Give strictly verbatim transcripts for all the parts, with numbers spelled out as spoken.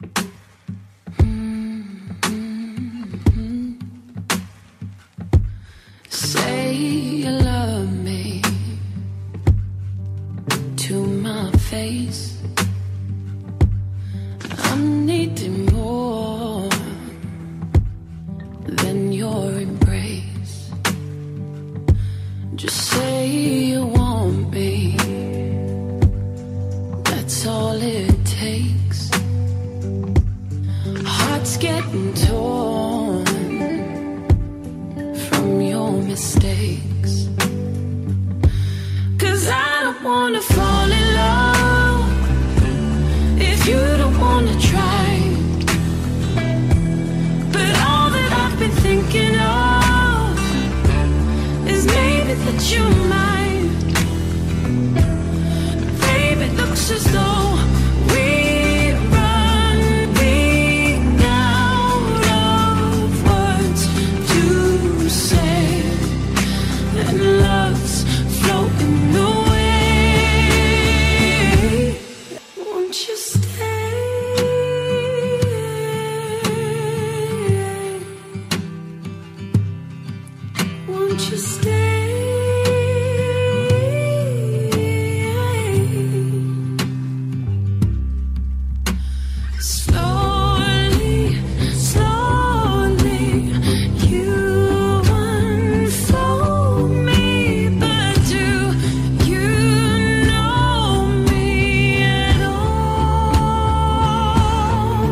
Say you love me to my face. I'm needing more than your embrace. Just say you want me, that's all it takes. Heart's getting torn from your mistakes. 'Cause I don't wanna fall in love if you don't wanna try. But all that I've been thinking of is maybe that you might. Baby, it looks as though we're running out of words to say, and love's floating away. Won't you stay? Won't you stay? Slowly, slowly, you unfold me, but do you know me at all?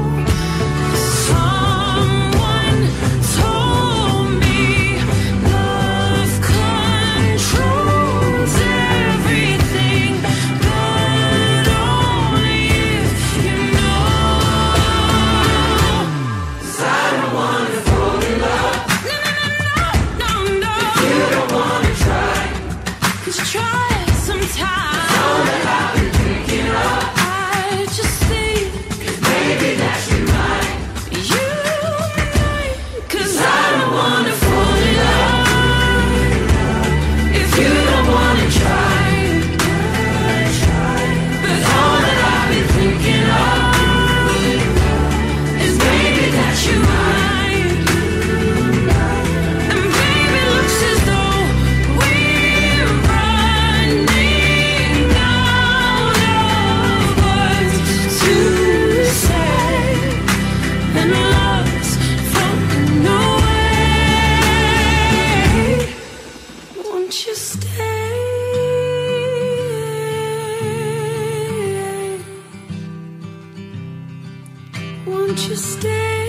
Someone told me love controls everything, but only if you know. 'Cause I don't wanna fall in love. No, no, no, no, no, no. If you don't wanna try, 'cause try it sometime. All that I've been thinking of, I just think, 'cause maybe that you might. You might. 'Cause I don't wanna fall in love if you don't wanna try. But all that I've been thinking of is maybe that you might. And baby, it looks as though we're running out of words to say, and love's floating away. Won't you stay? Won't you stay?